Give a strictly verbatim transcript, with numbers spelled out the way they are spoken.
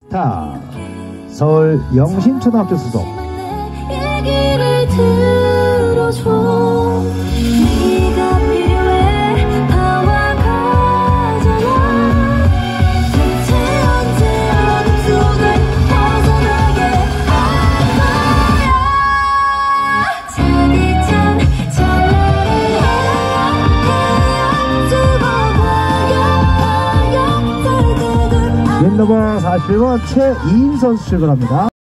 자, 서울 영신초등학교 소속 얘기를 들어줘. 네가 필요해 나와 가잖아. 대체 언제 어둠 속을 벗어나게 할 거야. 차디찬 찰나를 헤엄 헤엄 두고 봐요 봐요. 윈너버 사십일 번 최이인 선수 출발합니다.